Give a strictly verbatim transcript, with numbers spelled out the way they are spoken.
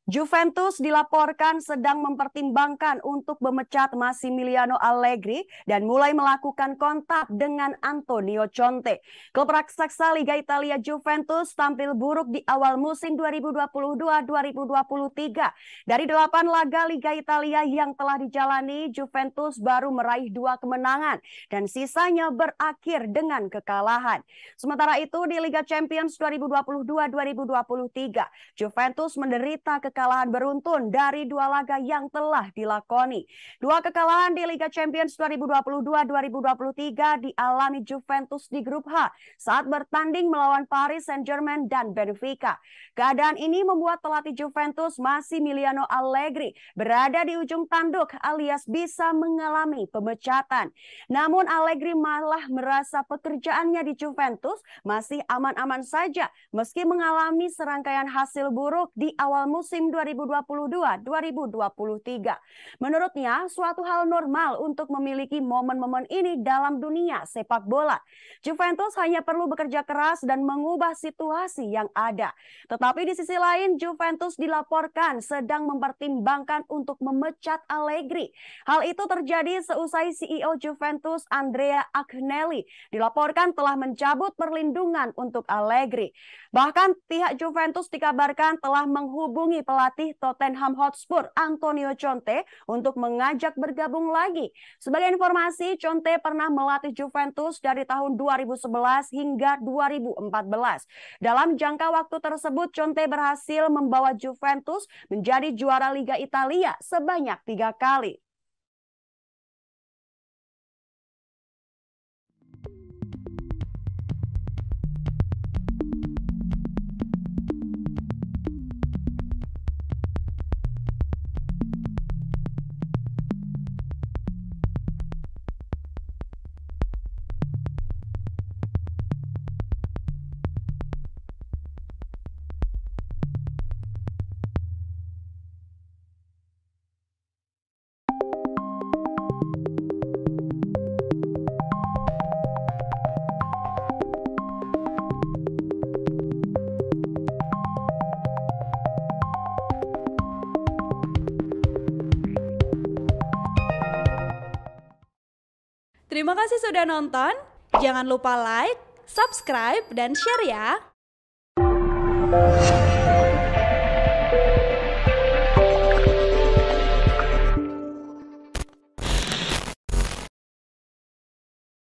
Juventus dilaporkan sedang mempertimbangkan untuk memecat Massimiliano Allegri dan mulai melakukan kontak dengan Antonio Conte. Klub raksasa Liga Italia Juventus tampil buruk di awal musim dua ribu dua puluh dua dua ribu dua puluh tiga. Dari delapan laga Liga Italia yang telah dijalani, Juventus baru meraih dua kemenangan dan sisanya berakhir dengan kekalahan. Sementara itu di Liga Champions dua ribu dua puluh dua dua ribu dua puluh tiga, Juventus menderita kekalahan kekalahan beruntun dari dua laga yang telah dilakoni. Dua kekalahan di Liga Champions dua ribu dua puluh dua dua ribu dua puluh tiga dialami Juventus di grup H saat bertanding melawan Paris Saint-Germain dan Benfica. Keadaan ini membuat pelatih Juventus Massimiliano Allegri berada di ujung tanduk alias bisa mengalami pemecatan. Namun Allegri malah merasa pekerjaannya di Juventus masih aman-aman saja meski mengalami serangkaian hasil buruk di awal musim dua ribu dua puluh dua dua ribu dua puluh tiga. Menurutnya, suatu hal normal untuk memiliki momen-momen ini dalam dunia sepak bola. Juventus hanya perlu bekerja keras dan mengubah situasi yang ada. Tetapi di sisi lain, Juventus dilaporkan sedang mempertimbangkan untuk memecat Allegri. Hal itu terjadi seusai C E O Juventus Andrea Agnelli dilaporkan telah mencabut perlindungan untuk Allegri. Bahkan pihak Juventus dikabarkan telah menghubungi pelatih Tottenham Hotspur Antonio Conte untuk mengajak bergabung lagi. Sebagai informasi, Conte pernah melatih Juventus dari tahun dua ribu sebelas hingga dua ribu empat belas. Dalam jangka waktu tersebut, Conte berhasil membawa Juventus menjadi juara Liga Italia sebanyak tiga kali. Terima kasih sudah nonton. Jangan lupa like, subscribe, dan share ya.